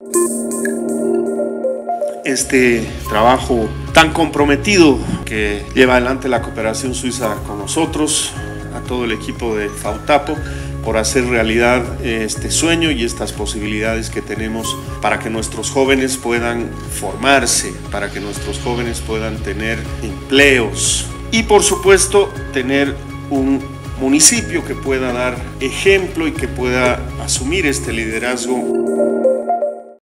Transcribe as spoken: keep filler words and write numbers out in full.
Este trabajo tan comprometido que lleva adelante la Cooperación Suiza con nosotros, a todo el equipo de FAUTAPO, por hacer realidad este sueño y estas posibilidades que tenemos para que nuestros jóvenes puedan formarse, para que nuestros jóvenes puedan tener empleos y por supuesto tener un municipio que pueda dar ejemplo y que pueda asumir este liderazgo.